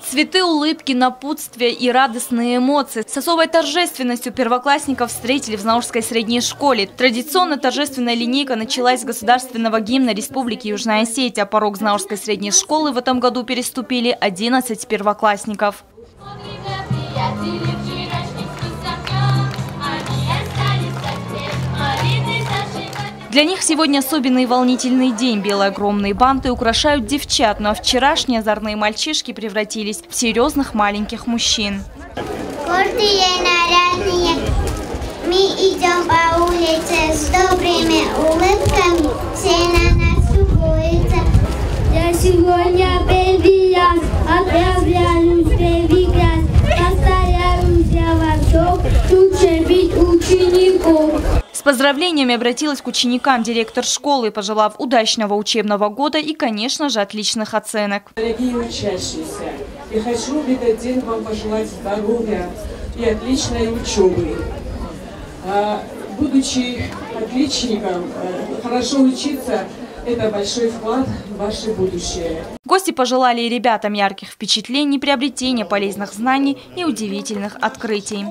Цветы, улыбки, напутствия и радостные эмоции. С особой торжественностью первоклассников встретили в Знаурской средней школе. Традиционно торжественная линейка началась с государственного гимна Республики Южная Осетия. Порог Знаурской средней школы в этом году переступили 11 первоклассников. Для них сегодня особенный и волнительный день. Белые огромные банты украшают девчат, ну а вчерашние озорные мальчишки превратились в серьезных маленьких мужчин. Гордые, нарядные, мы идем по улице с добрыми улыбками, все на нас любуются. Я сегодня первый раз отправляюсь в первый класс, постараюсь я во всем лучше быть учеником. С поздравлениями обратилась к ученикам директор школы, пожелав удачного учебного года и, конечно же, отличных оценок. Дорогие учащиеся, я хочу в этот день вам пожелать здоровья и отличной учебы. Будучи отличником, хорошо учиться – это большой вклад в ваше будущее. Гости пожелали и ребятам ярких впечатлений, приобретения полезных знаний и удивительных открытий.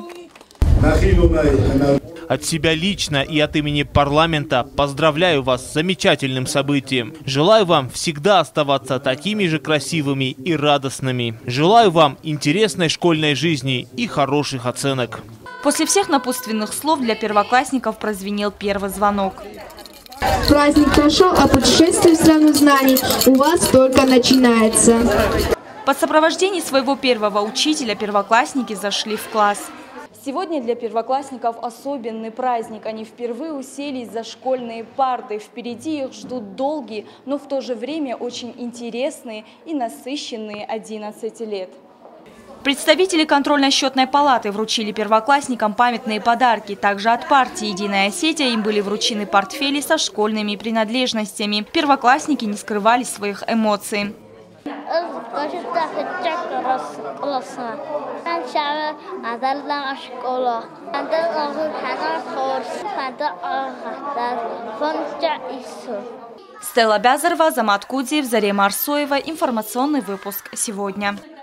От себя лично и от имени парламента поздравляю вас с замечательным событием. Желаю вам всегда оставаться такими же красивыми и радостными. Желаю вам интересной школьной жизни и хороших оценок. После всех напутственных слов для первоклассников прозвенел первый звонок. Праздник прошел, а путешествие в страну знаний у вас только начинается. Под сопровождением своего первого учителя первоклассники зашли в класс. Сегодня для первоклассников особенный праздник. Они впервые уселись за школьные парты. Впереди их ждут долгие, но в то же время очень интересные и насыщенные 11 лет. Представители контрольно-счетной палаты вручили первоклассникам памятные подарки. Также от партии «Единая Осетия» им были вручены портфели со школьными принадлежностями. Первоклассники не скрывали своих эмоций. Стелла Бязарова, Азамат Кудиев, Зарема Арсоева. Информационный выпуск сегодня.